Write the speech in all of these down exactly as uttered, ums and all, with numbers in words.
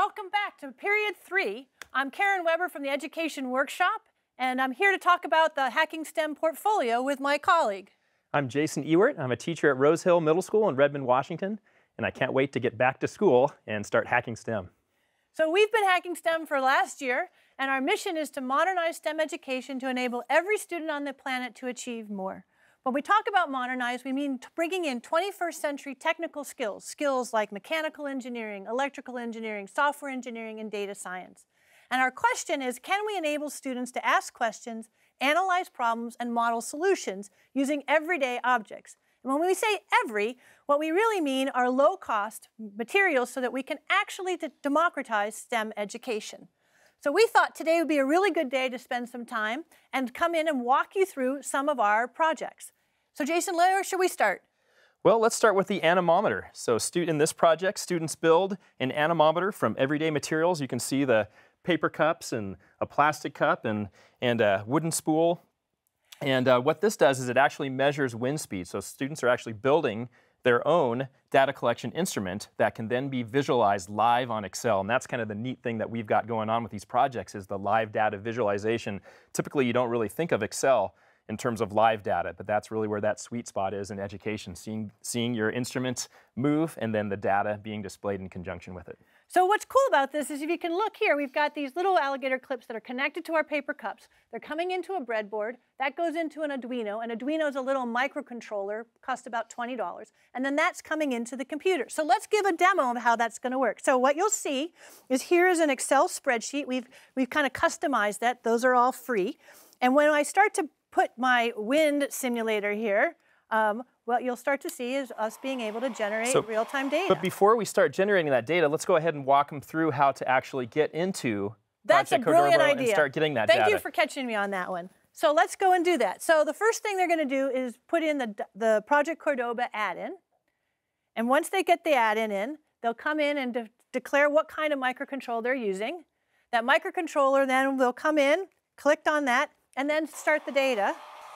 Welcome back to period three. I'm Karen Weber from the Education Workshop, and I'm here to talk about the Hacking STEM portfolio with my colleague. I'm Jason Ewert. I'm a teacher at Rose Hill Middle School in Redmond, Washington, and I can't wait to get back to school and start hacking STEM. So we've been hacking STEM for last year, and our mission is to modernize STEM education to enable every student on the planet to achieve more. When we talk about modernize, we mean bringing in twenty-first century technical skills, skills like mechanical engineering, electrical engineering, software engineering, and data science. And our question is, can we enable students to ask questions, analyze problems, and model solutions using everyday objects? And when we say every, what we really mean are low-cost materials so that we can actually democratize STEM education. So we thought today would be a really good day to spend some time and come in and walk you through some of our projects. So Jason, where should we start? Well, let's start with the anemometer. So in this project, students build an anemometer from everyday materials. You can see the paper cups and a plastic cup and, and a wooden spool. And uh, what this does is it actually measures wind speed. So students are actually building their own data collection instrument that can then be visualized live on Excel. And that's kind of the neat thing that we've got going on with these projects is the live data visualization. Typically, you don't really think of Excel in terms of live data, but that's really where that sweet spot is in education, seeing, seeing your instruments move and then the data being displayed in conjunction with it. So what's cool about this is if you can look here, we've got these little alligator clips that are connected to our paper cups. They're coming into a breadboard. That goes into an Arduino. An Arduino is a little microcontroller, costs about twenty dollars. And then that's coming into the computer. So let's give a demo of how that's going to work. So what you'll see is here is an Excel spreadsheet. We've, we've kind of customized that. Those are all free. And when I start to put my wind simulator here, um, what you'll start to see is us being able to generate so, real-time data. But before we start generating that data, let's go ahead and walk them through how to actually get into That's Project a brilliant Cordova idea. and start getting that Thank data. you for catching me on that one. So let's go and do that. So the first thing they're going to do is put in the, the Project Cordova add-in. And once they get the add-in in, they'll come in and de declare what kind of microcontroller they're using. That microcontroller then will come in, click on that, and then start the data.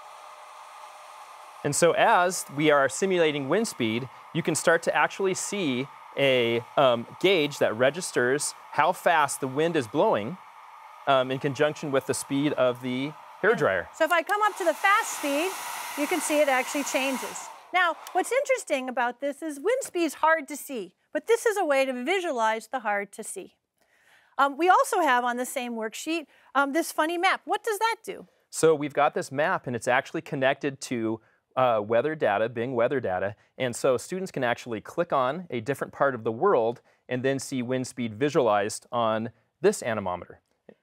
And so as we are simulating wind speed, you can start to actually see a um, gauge that registers how fast the wind is blowing um, in conjunction with the speed of the hairdryer. So if I come up to the fast speed, you can see it actually changes. Now, what's interesting about this is wind speed is hard to see, but this is a way to visualize the hard to see. Um, we also have on the same worksheet um, this funny map. What does that do? So we've got this map, and it's actually connected to Uh, weather data, Bing weather data, and so students can actually click on a different part of the world and then see wind speed visualized on this anemometer.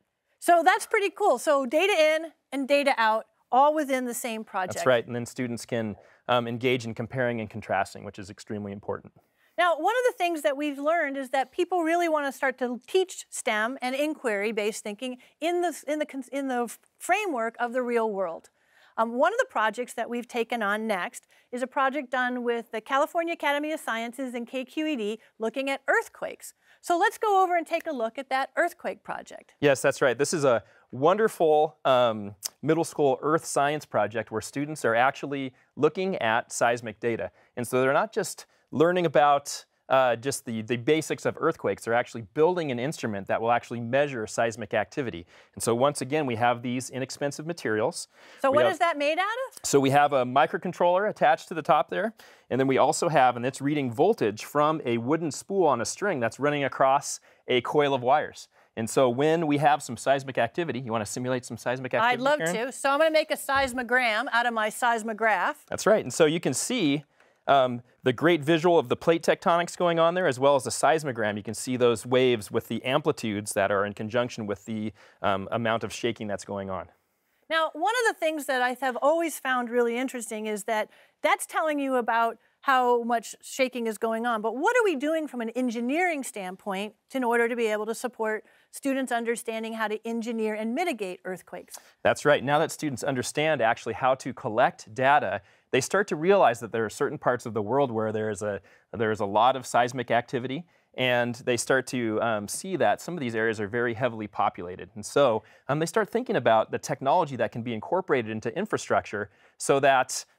So that's pretty cool. So data in and data out, all within the same project. That's right, and then students can um, engage in comparing and contrasting, which is extremely important. Now, one of the things that we've learned is that people really want to start to teach STEM and inquiry-based thinking in the, in, the, in the framework of the real world. Um, one of the projects that we've taken on next is a project done with the California Academy of Sciences and K Q E D looking at earthquakes. So let's go over and take a look at that earthquake project. Yes, that's right. This is a wonderful um, middle school earth science project where students are actually looking at seismic data. And so they're not just learning about Uh, just the, the basics of earthquakes. They're actually building an instrument that will actually measure seismic activity. And so once again, we have these inexpensive materials. So we what have, is that made out of? So we have a microcontroller attached to the top there. And then we also have, and it's reading voltage from a wooden spool on a string that's running across a coil of wires. And so when we have some seismic activity, you want to simulate some seismic activity, I'd love Karen? to. So I'm going to make a seismogram out of my seismograph. That's right. And so you can see Um, the great visual of the plate tectonics going on there, as well as the seismogram. You can see those waves with the amplitudes that are in conjunction with the um, amount of shaking that's going on. Now, one of the things that I have always found really interesting is that that's telling you about how much shaking is going on. But what are we doing from an engineering standpoint in order to be able to support students understanding how to engineer and mitigate earthquakes? That's right. Now that students understand actually how to collect data, they start to realize that there are certain parts of the world where there's a, there's a lot of seismic activity, and they start to um, see that some of these areas are very heavily populated. And so um, they start thinking about the technology that can be incorporated into infrastructure so that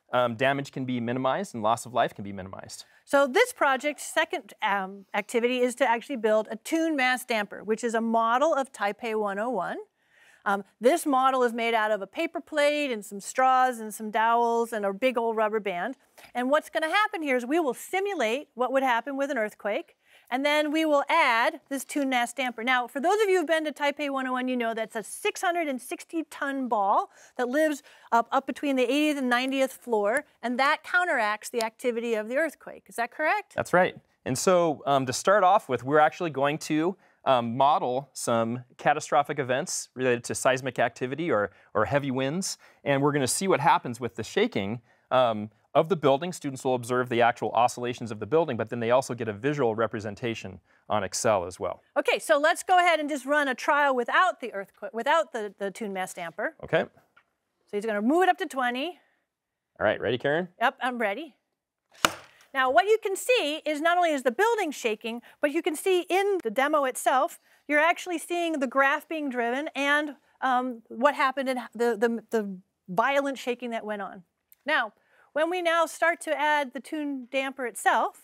um, damage can be minimized and loss of life can be minimized. So this project's second um, activity is to actually build a tuned mass damper, which is a model of Taipei one oh one. Um, this model is made out of a paper plate and some straws and some dowels and a big old rubber band. And what's going to happen here is we will simulate what would happen with an earthquake, and then we will add this tuned mass damper. Now, for those of you who've been to Taipei one oh one, you know that's a six hundred sixty ton ball that lives up, up between the eightieth and ninetieth floor, and that counteracts the activity of the earthquake. Is that correct? That's right. And so um, to start off with, we're actually going to Um, model some catastrophic events related to seismic activity or, or heavy winds, and we're going to see what happens with the shaking um, of the building. Students will observe the actual oscillations of the building, but then they also get a visual representation on Excel as well. Okay, so let's go ahead and just run a trial without the earthquake, without the, the tuned mass damper. Okay. So he's going to move it up to twenty. All right, ready, Karen? Yep, I'm ready. Now, what you can see is not only is the building shaking, but you can see in the demo itself, you're actually seeing the graph being driven and um, what happened in the, the, the violent shaking that went on. Now, when we now start to add the tuned damper itself.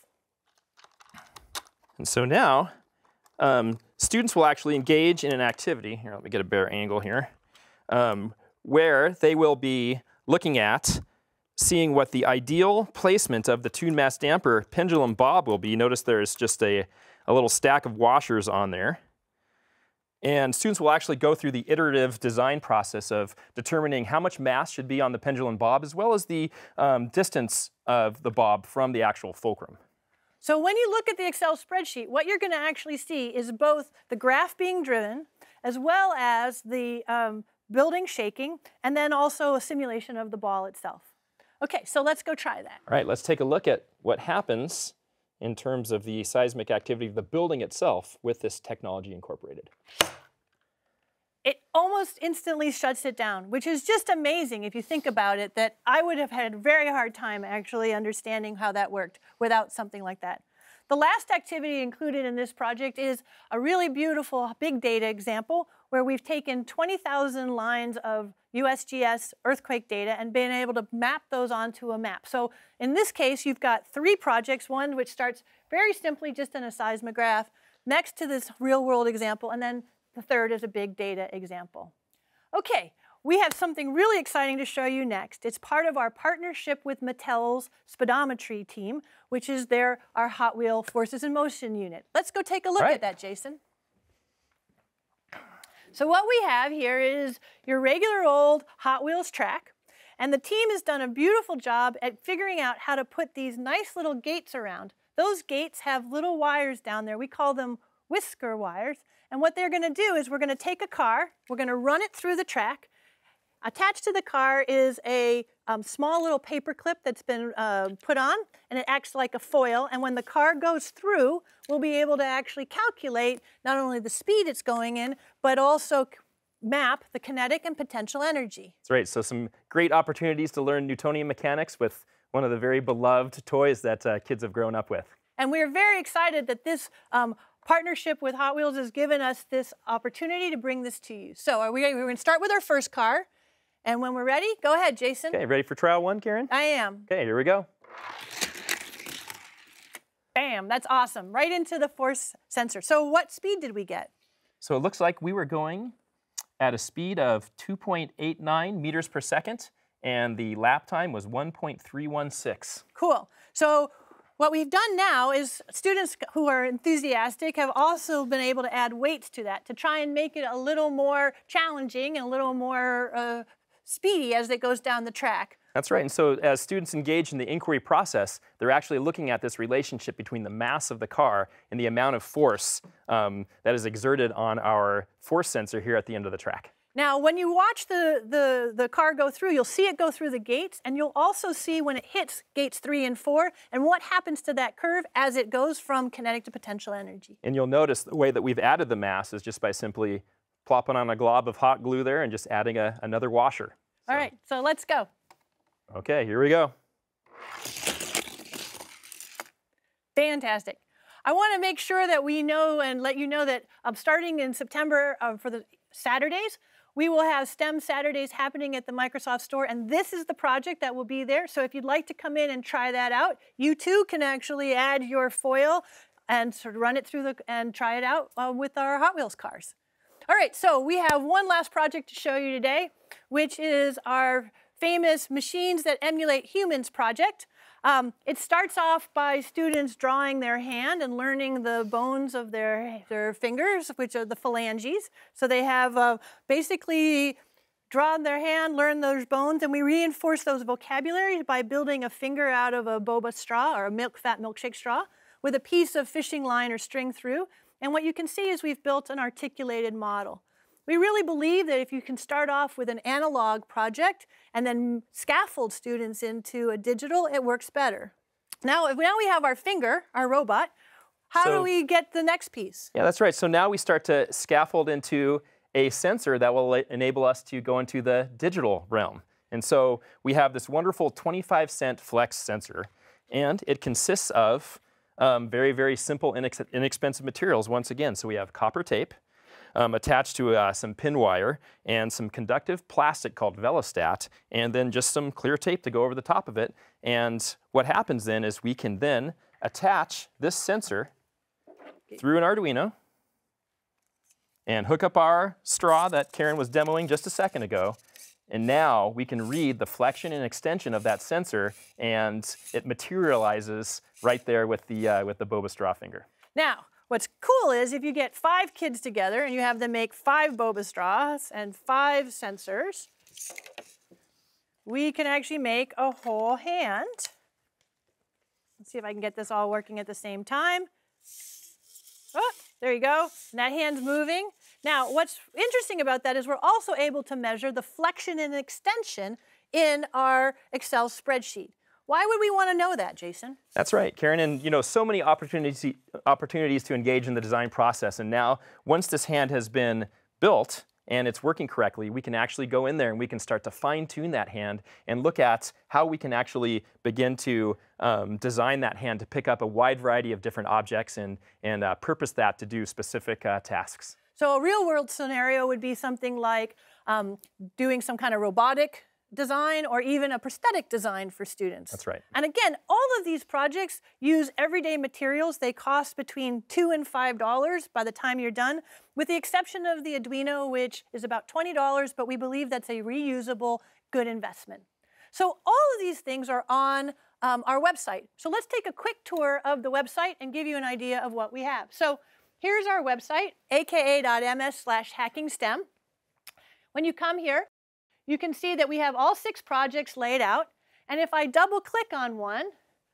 And so now, um, students will actually engage in an activity. Here, let me get a better angle here, um, where they will be looking at seeing what the ideal placement of the tuned mass damper pendulum bob will be. Notice there's just a, a little stack of washers on there. And students will actually go through the iterative design process of determining how much mass should be on the pendulum bob, as well as the um, distance of the bob from the actual fulcrum. So when you look at the Excel spreadsheet, what you're going to actually see is both the graph being driven, as well as the um, building shaking, and then also a simulation of the ball itself. Okay, so let's go try that. All right, let's take a look at what happens in terms of the seismic activity of the building itself with this technology incorporated. It almost instantly shuts it down, which is just amazing if you think about it, that I would have had a very hard time actually understanding how that worked without something like that. The last activity included in this project is a really beautiful big data example where we've taken twenty thousand lines of U S G S earthquake data and been able to map those onto a map. So in this case, you've got three projects, one which starts very simply just in a seismograph, next to this real-world example, and then the third is a big data example. Okay, we have something really exciting to show you next. It's part of our partnership with Mattel's speedometry team, which is their, our Hot Wheel Forces in Motion unit. Let's go take a look right. at that, Jason. So what we have here is your regular old Hot Wheels track, and the team has done a beautiful job at figuring out how to put these nice little gates around. Those gates have little wires down there. We call them whisker wires, and what they're going to do is we're going to take a car, we're going to run it through the track. Attached to the car is a um, small little paper clip that's been uh, put on, and it acts like a foil. And when the car goes through, we'll be able to actually calculate not only the speed it's going in, but also map the kinetic and potential energy. That's right. So some great opportunities to learn Newtonian mechanics with one of the very beloved toys that uh, kids have grown up with. And we're very excited that this um, partnership with Hot Wheels has given us this opportunity to bring this to you. So are we, we're going to start with our first car. And when we're ready, go ahead, Jason. Okay, ready for trial one, Karen? I am. Okay, here we go. Bam, that's awesome. Right into the force sensor. So what speed did we get? So it looks like we were going at a speed of two point eight nine meters per second, and the lap time was one point three one six. Cool. So what we've done now is students who are enthusiastic have also been able to add weights to that to try and make it a little more challenging and a little more uh, speedy as it goes down the track. That's right. And so as students engage in the inquiry process, they're actually looking at this relationship between the mass of the car and the amount of force um, that is exerted on our force sensor here at the end of the track. Now, when you watch the, the, the car go through, you'll see it go through the gates, and you'll also see when it hits gates three and four, and what happens to that curve as it goes from kinetic to potential energy. And you'll notice the way that we've added the mass is just by simply plopping on a glob of hot glue there and just adding a, another washer. So. All right, so let's go. Okay, here we go. Fantastic. I want to make sure that we know and let you know that um, starting in September uh, for the Saturdays, we will have STEM Saturdays happening at the Microsoft Store, and this is the project that will be there. So if you'd like to come in and try that out, you too can actually add your foil and sort of run it through the, and try it out uh, with our Hot Wheels cars. All right, so we have one last project to show you today, which is our famous Machines That Emulate Humans project. Um, it starts off by students drawing their hand and learning the bones of their, their fingers, which are the phalanges. So they have uh, basically drawn their hand, learned those bones, and we reinforce those vocabularies by building a finger out of a boba straw or a milk fat milkshake straw with a piece of fishing line or string through. And what you can see is we've built an articulated model. We really believe that if you can start off with an analog project and then scaffold students into a digital, it works better. Now, if now we have our finger, our robot, how So, do we get the next piece? Yeah, that's right. So now we start to scaffold into a sensor that will enable us to go into the digital realm. And so we have this wonderful twenty-five cent flex sensor, and it consists of um, very, very simple, inex inexpensive materials once again. So we have copper tape, Um, attached to uh, some pin wire and some conductive plastic called Velostat, and then just some clear tape to go over the top of it. And what happens then is we can then attach this sensor through an Arduino and hook up our straw that Karen was demoing just a second ago. And now we can read the flexion and extension of that sensor, and it materializes right there with the, uh, with the boba straw finger. Now, what's cool is if you get five kids together and you have them make five boba straws and five sensors, we can actually make a whole hand. Let's see if I can get this all working at the same time. Oh, there you go. And that hand's moving. Now, what's interesting about that is we're also able to measure the flexion and extension in our Excel spreadsheet. Why would we want to know that, Jason? That's right, Karen. And you know, so many opportunities opportunities to engage in the design process. And now, once this hand has been built and it's working correctly, we can actually go in there and we can start to fine-tune that hand and look at how we can actually begin to um, design that hand to pick up a wide variety of different objects and, and uh, purpose that to do specific uh, tasks. So a real-world scenario would be something like um, doing some kind of robotic design or even a prosthetic design for students. That's right. And again, all of these projects use everyday materials. They cost between two and five dollars by the time you're done, with the exception of the Arduino, which is about twenty dollars, but we believe that's a reusable, good investment. So all of these things are on um, our website. So let's take a quick tour of the website and give you an idea of what we have. So here's our website, aka.ms slash hackingstem. When you come here, you can see that we have all six projects laid out. And if I double click on one,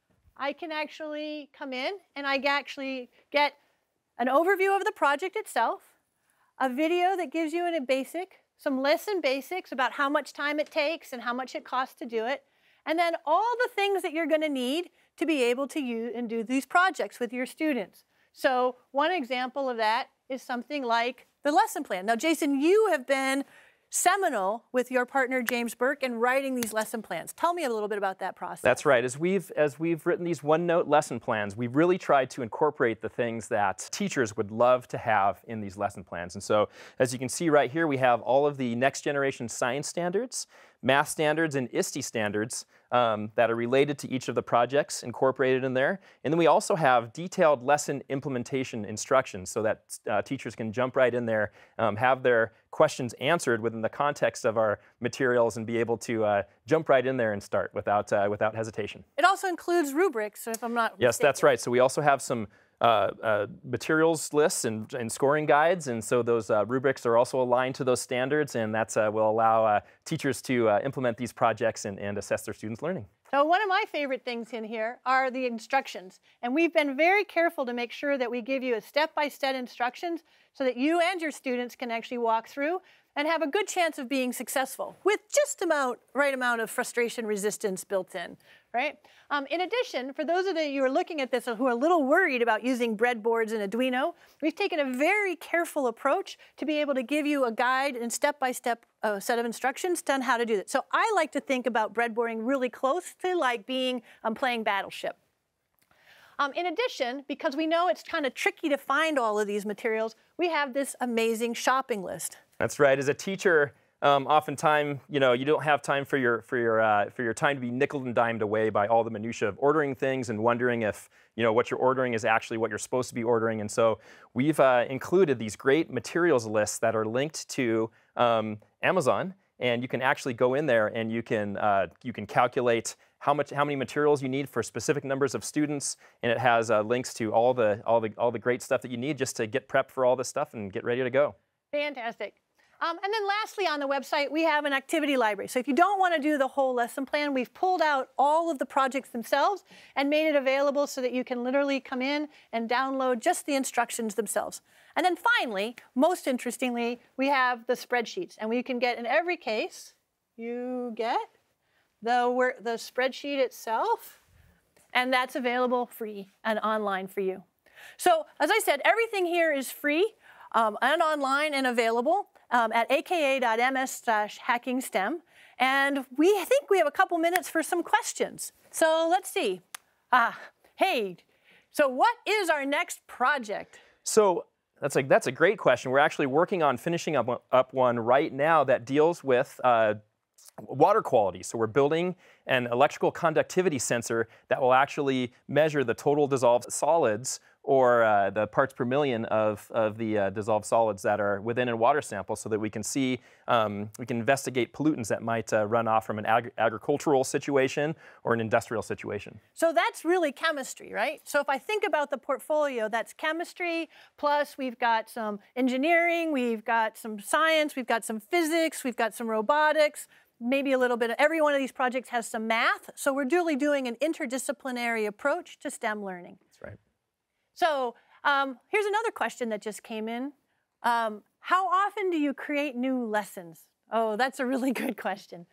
I can actually come in and I actually get an overview of the project itself, a video that gives you a basic, some lesson basics about how much time it takes and how much it costs to do it, and then all the things that you're going to need to be able to use and do these projects with your students. So one example of that is something like the lesson plan. Now, Jason, you have been seminal with your partner James Burke in writing these lesson plans. Tell me a little bit about that process. That's right. As we've, as we've written these OneNote lesson plans, we've really tried to incorporate the things that teachers would love to have in these lesson plans. And so, as you can see right here, we have all of the next generation science standards, math standards, and I S T E standards um, that are related to each of the projects incorporated in there. And then we also have detailed lesson implementation instructions so that uh, teachers can jump right in there, um, have their questions answered within the context of our materials, and be able to uh, jump right in there and start without, uh, without hesitation. It also includes rubrics, if I'm not Yes, mistaken. that's right. So we also have some uh, uh, materials lists and, and scoring guides, and so those uh, rubrics are also aligned to those standards, and that uh, will allow uh, teachers to uh, implement these projects and, and assess their students' learning. So one of my favorite things in here are the instructions. And we've been very careful to make sure that we give you a step-by-step instructions so that you and your students can actually walk through and have a good chance of being successful with just the right amount of frustration resistance built in, right? Um, in addition, for those of you who are looking at this who are a little worried about using breadboards and Arduino, we've taken a very careful approach to be able to give you a guide and step-by-step uh, set of instructions on how to do that. So I like to think about breadboarding really close to like being um, playing Battleship. Um, in addition, because we know it's kind of tricky to find all of these materials, we have this amazing shopping list. That's right. As a teacher, um, oftentimes, you know, you don't have time for your for your uh, for your time to be nickeled and dimed away by all the minutia of ordering things and wondering if, you know, what you're ordering is actually what you're supposed to be ordering. And so we've uh, included these great materials lists that are linked to um, Amazon, and you can actually go in there and you can uh, you can calculate how much how many materials you need for specific numbers of students, and it has uh, links to all the all the all the great stuff that you need just to get prepped for all this stuff and get ready to go. Fantastic. Um, and then lastly, on the website, we have an activity library. So if you don't want to do the whole lesson plan, we've pulled out all of the projects themselves and made it available so that you can literally come in and download just the instructions themselves. And then finally, most interestingly, we have the spreadsheets. And we can get, in every case, you get the, work, the spreadsheet itself. And that's available free and online for you. So as I said, everything here is free um, and online and available. Um, at aka.ms slash hacking STEM. And we I think we have a couple minutes for some questions. So let's see. Ah, hey, so what is our next project? So that's a, that's a great question. We're actually working on finishing up, up one right now that deals with uh, water quality. So we're building an electrical conductivity sensor that will actually measure the total dissolved solids, or uh, the parts per million of, of the uh, dissolved solids that are within a water sample, so that we can see, um, we can investigate pollutants that might uh, run off from an ag agricultural situation or an industrial situation. So that's really chemistry, right? So if I think about the portfolio, that's chemistry, plus we've got some engineering, we've got some science, we've got some physics, we've got some robotics, maybe a little bit of, every one of these projects has some math. So we're really doing an interdisciplinary approach to STEM learning. That's right. So um, here's another question that just came in. Um, how often do you create new lessons? Oh, that's a really good question.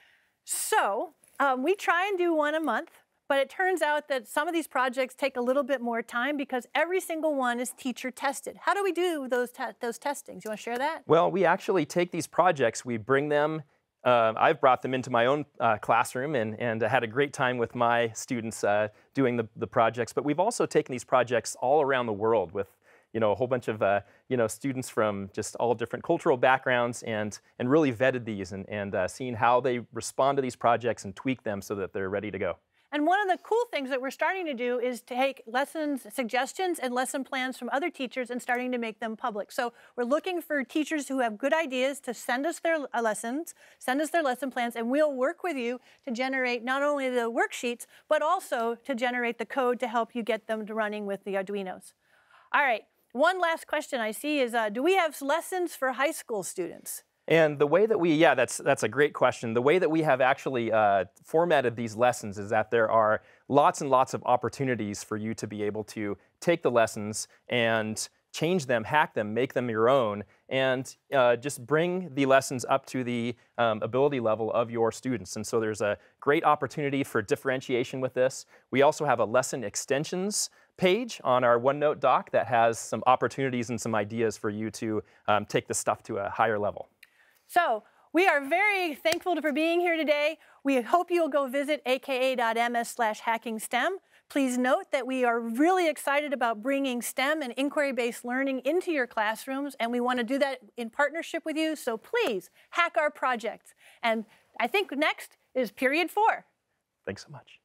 So um, we try and do one a month, but it turns out that some of these projects take a little bit more time because every single one is teacher tested. How do we do those, te those testings? You want to share that? Well, we actually take these projects, we bring them Uh, I've brought them into my own uh, classroom and, and uh, had a great time with my students uh, doing the, the projects. But we've also taken these projects all around the world with, you know, a whole bunch of, uh, you know, students from just all different cultural backgrounds, and, and really vetted these and, and uh, seen how they respond to these projects and tweak them so that they're ready to go. And one of the cool things that we're starting to do is to take lessons, suggestions, and lesson plans from other teachers and starting to make them public. So we're looking for teachers who have good ideas to send us their lessons, send us their lesson plans, and we'll work with you to generate not only the worksheets, but also to generate the code to help you get them to running with the Arduinos. All right, one last question I see is, uh, do we have lessons for high school students? And the way that we, yeah, that's, that's a great question. The way that we have actually uh, formatted these lessons is that there are lots and lots of opportunities for you to be able to take the lessons and change them, hack them, make them your own, and uh, just bring the lessons up to the um, ability level of your students. And so there's a great opportunity for differentiation with this. We also have a lesson extensions page on our OneNote doc that has some opportunities and some ideas for you to um, take the stuff to a higher level. So we are very thankful for being here today. We hope you'll go visit aka.ms slash hacking STEM. Please note that we are really excited about bringing STEM and inquiry-based learning into your classrooms, and we want to do that in partnership with you, so please hack our projects. And I think next is period four. Thanks so much.